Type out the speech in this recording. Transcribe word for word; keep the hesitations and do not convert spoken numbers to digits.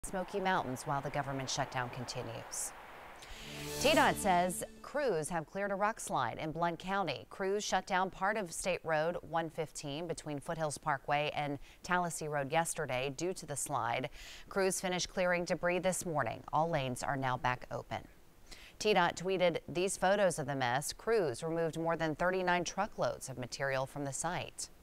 Smoky Mountains while the government shutdown continues. T DOT says crews have cleared a rockslide in Blount County. Crews shut down part of State Road one fifteen between Foothills Parkway and Tallahassee Road yesterday due to the slide. Crews finished clearing debris this morning. All lanes are now back open. T DOT tweeted these photos of the mess. Crews removed more than thirty-nine truckloads of material from the site.